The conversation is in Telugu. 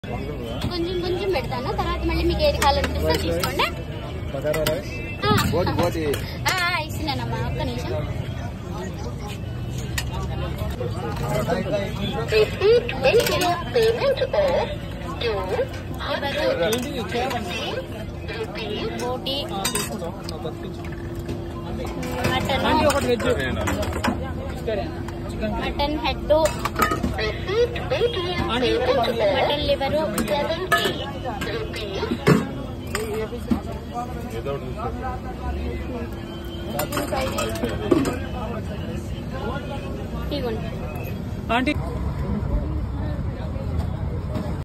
కొంచెం కొంచెం పెడతాను, తర్వాత మళ్ళీ మీకు ఏది కావాలనిపిస్తే తీసుకోండి. ఇస్తున్నానమ్మా, ఒక్క నిమిషం. బోటి, మటన్ హెడ్, మటన్ లివరు, ఇవ్వండి.